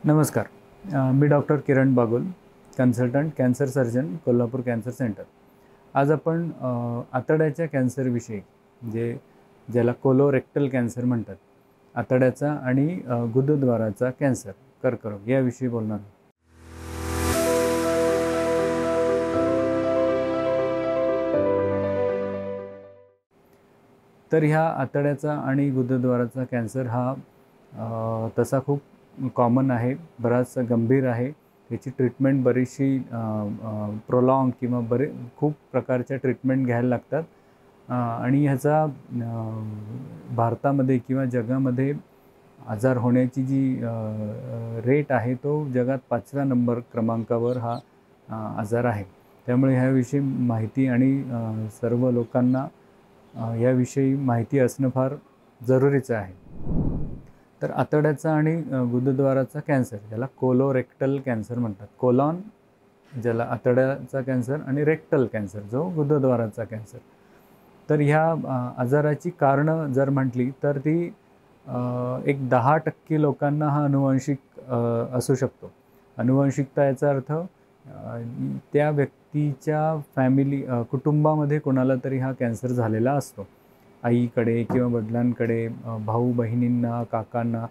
नमस्कार. मी doctor Kiran Bagul, consultant cancer surgeon, Kolhapur cancer centre. आज आपण आतड्याच्या कॅन्सरविषयी, ज्याला कोलोरेक्टल कॅन्सर म्हणतात, आतड्याचा आणि गुदद्वाराचा कॅन्सर, कर्करोग याविषयी बोलणार आहोत. तर ह्या आतड्याचा आणि गुदद्वाराचा कॅन्सर हा तसा खूप कॉमन आहे, बराच गंभीर आहे. त्याची ट्रीटमेंट बरीचशी प्रोलॉंग किंवा खूप प्रकारच्या ट्रीटमेंट घ्यायला लागतात आणि ह्याचा भारतामध्ये किंवा जगामध्ये आजार होण्याची जी रेट आहे तो जगात 5व्या नंबर क्रमांकावर हा आजार आहे. त्यामुळे ह्याविषयी माहिती आणि सर्व लोकांना याविषयी माहिती असणं फार जरुरीचं आहे. तर आतड्याचा आणि गुदद्वाराचा कॅन्सर, ज्याला कोलोरेक्टल कॅन्सर म्हणतात. कोलॉन ज्याला आतड्याचा कॅन्सर आणि रेक्टल कॅन्सर जो गुदद्वाराचा कॅन्सर. तर ह्या आजाराची कारणं जर म्हटली तर ती एक 10% लोकांना हा अनुवांशिक असू शकतो. अनुवांशिकता याचा अर्थ त्या व्यक्तीच्या कुटुंबामध्ये कोणाला तरी हा कॅन्सर झालेला असतो. आईकडे किंवा वडिलांकडे, भाऊ बहिणींना, काकांना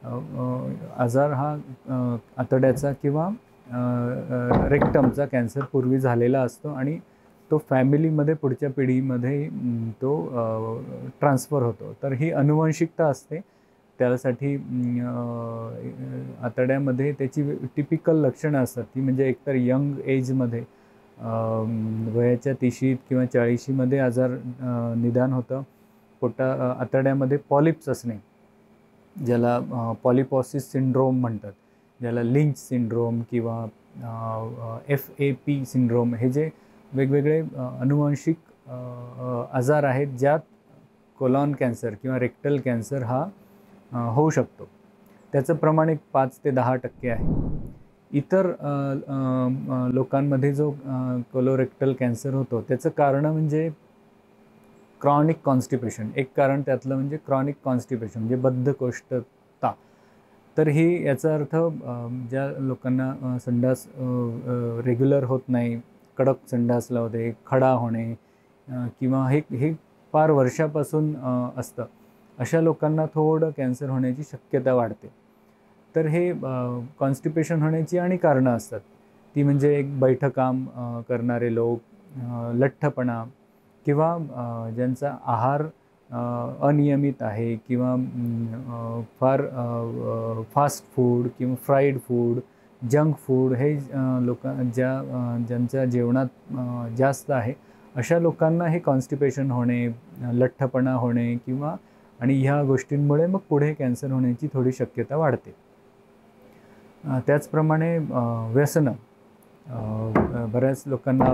आजार हा आतड्याचा किंवा रेक्टमचा कॅन्सर पूर्वी झालेला असतो आणि तो फॅमिलीमध्ये पुढच्या पिढीमध्ये तो ट्रान्सफर होतो. तर ही अनुवंशिकता असते. त्यासाठी आतड्यामध्ये त्याची टिपिकल लक्षणं असतात. ती म्हणजे एकतर यंग एजमध्ये, वयाच्या 30शीत किंवा 40शीमध्ये आजार निदान होतं. आतड्यामध्ये पॉलिप्स असणे, ज्याला पॉलिपॉसिस सिंड्रोम म्हणतात, ज्याला लिंच सिंड्रोम किंवा FAP सिंड्रोम, हे जे वेगवेगळे अनुवांशिक आजार आहेत ज्यात कोलॉन कॅन्सर किंवा रेक्टल कॅन्सर हा होऊ शकतो. त्याचं प्रमाण एक 5 ते 10% आहे. इतर लोकांमध्ये जो कोलोरेक्टल कॅन्सर होतो त्याचं कारण म्हणजे क्रॉनिक कॉन्स्टिपेशन. एक कारण त्यातलं म्हणजे क्रॉनिक कॉन्स्टिपेशन म्हणजे बद्धकोष्ठता. तर ही याचा अर्थ ज्या लोकांना संडास रेग्युलर होत नाही, कडक संडास लावते, खडा होणे किंवा हे फार वर्षापासून असतं, अशा लोकांना थोडं कॅन्सर होण्याची शक्यता वाढते. तर हे कॉन्स्टिपेशन होण्याची आणि कारणं असतात. ती म्हणजे एक बैठं काम करणारे लोक, लठ्ठपणा किंवा ज्यांचा आहार अनियमित आहे किंवा फार फास्ट फूड किंवा फ्राईड फूड, जंक फूड हे ज्यांच्या जेवणात जास्त आहे, अशा लोकांना हे कॉन्स्टिपेशन होणे, लठ्ठपणा होणे आणि ह्या गोष्टींमुळे मग पुढे कॅन्सर होण्याची थोडी शक्यता वाढते. त्याचप्रमाणे व्यसनं, बऱ्याच लोकांना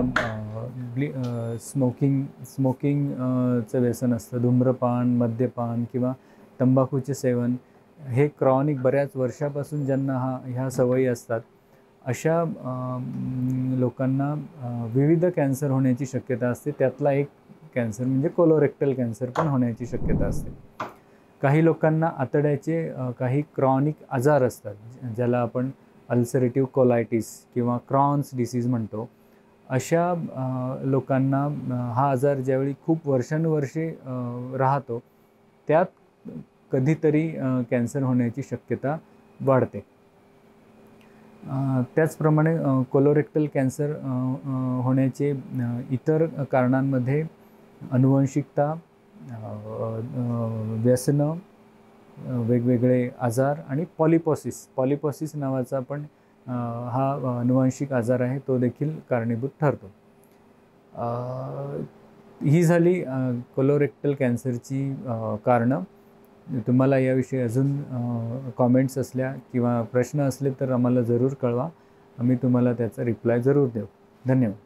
स्मोकिंगचं व्यसन असतं. धूम्रपान, मद्यपान किंवा तंबाखूचे सेवन हे क्रॉनिक बऱ्याच वर्षापासून ज्यांना ह्या सवयी असतात, अशा लोकांना विविध कॅन्सर होण्याची शक्यता असते. त्यातला एक कॅन्सर म्हणजे कोलोरेक्टल कॅन्सर पण होण्याची शक्यता असते. काही लोकांना आतड्याचे काही क्रॉनिक आजार असतात, ज्याला आपण अल्सरेटिव्ह कोलायटिस किंवा क्रॉन्स डिसीज म्हणतो. अशा लोकांना हा आजार ज्यावेळी खूप वर्षानुवर्षे राहतो, त्यात कधीतरी कॅन्सर होण्याची शक्यता वाढते. त्याचप्रमाणे कोलोरेक्टल कॅन्सर होण्याचे इतर कारणांमध्ये अनुवंशिकता, व्यसनं, वेगवेगळे आजार आणि पॉलिपॉसिस नावाचा पण हा अनुवांशिक आजार आहे, तो देखील कारणीभूत ठरतो. ही झाली कोलोरेक्टल कॅन्सरची कारणं. तुम्हाला याविषयी अजून कॉमेंट्स असल्या किंवा प्रश्न असले तर आम्हाला जरूर कळवा. आम्ही तुम्हाला त्याचा रिप्लाय जरूर देऊ. धन्यवाद.